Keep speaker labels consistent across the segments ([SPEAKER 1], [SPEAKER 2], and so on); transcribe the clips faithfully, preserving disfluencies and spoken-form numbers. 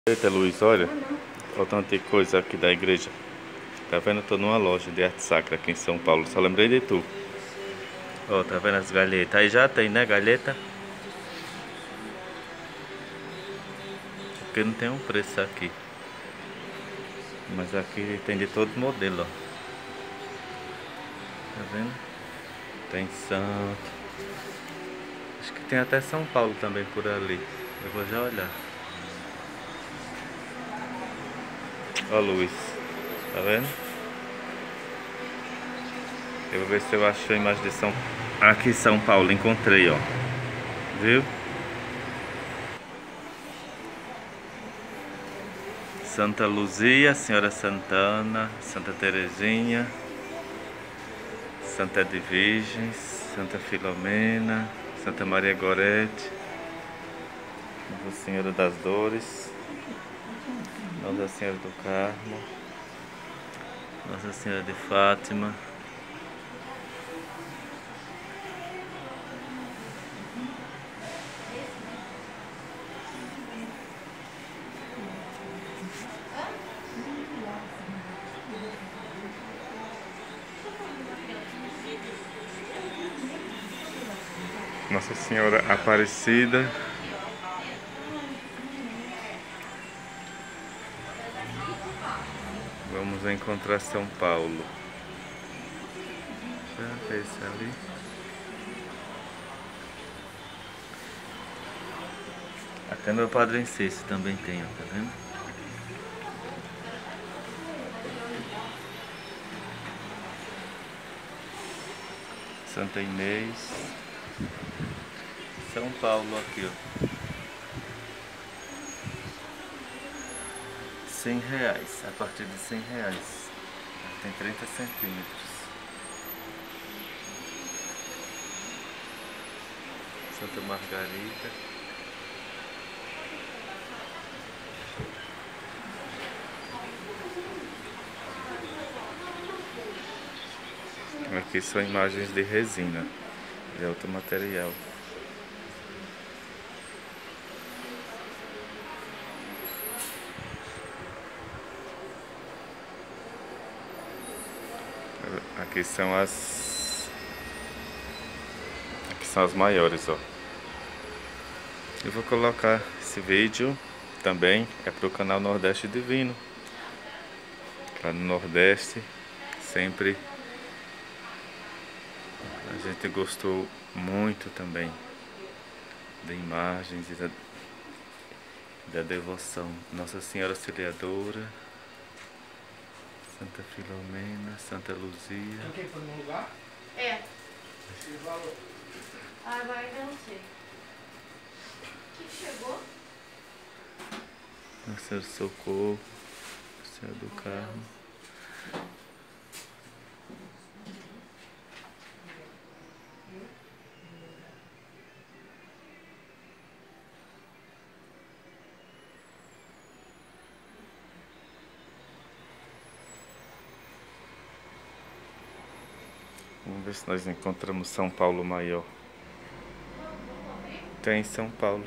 [SPEAKER 1] Eita, Luiz, olha, olha tanta coisa aqui da igreja. Tá vendo? Eu tô numa loja de arte sacra aqui em São Paulo. Só lembrei de tu. Ó, tá vendo as galhetas? Aí já tem, né, galheta? Porque não tem um preço aqui. Mas aqui tem de todo modelo, ó. Tá vendo? Tem santo. Acho que tem até São Paulo também por ali. Eu vou já olhar. Ó, Luiz. Tá vendo? Eu vou ver se eu acho a imagem de São... Aqui São Paulo, encontrei, ó. Viu? Santa Luzia, Senhora Santana, Santa Terezinha, Santa de Virgens, Santa Filomena, Santa Maria Gorete, Nossa Senhora das Dores, Nossa Senhora do Carmo, Nossa Senhora de Fátima, Nossa Senhora Aparecida, vamos encontrar São Paulo. Já esse ali. Até meu Padre Cícero também tem, ó, tá vendo? Santa Inês. São Paulo aqui, ó. cem reais, a partir de cem reais. Tem trinta centímetros. Santa Margarida. Aqui são imagens de resina, de outro material. Aqui são as Aqui são as maiores, ó. Eu vou colocar esse vídeo também é pro canal Nordeste Divino. Lá no Nordeste sempre a gente gostou muito também de imagens e da, da devoção. Nossa Senhora Auxiliadora, Santa Filomena, Santa Luzia.
[SPEAKER 2] Quem foi no lugar?
[SPEAKER 3] É. Agora ainda não sei. O que chegou?
[SPEAKER 1] Nossa Senhora do Socorro, Senhora do Carmo. Vamos ver se nós encontramos São Paulo maior. Tem São Paulo.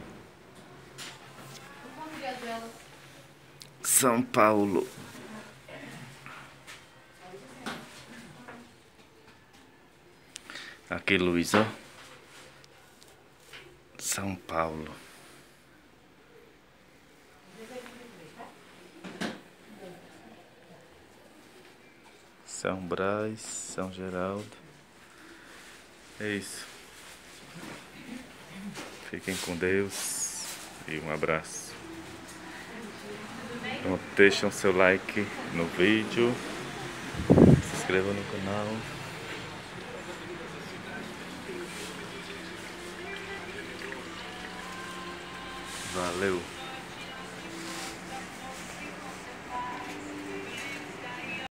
[SPEAKER 1] São Paulo. Aqui, Luiz, ó. São Paulo. São Brás, São Geraldo. É isso. Fiquem com Deus e um abraço. Então, deixem seu like no vídeo, se inscrevam no canal. Valeu!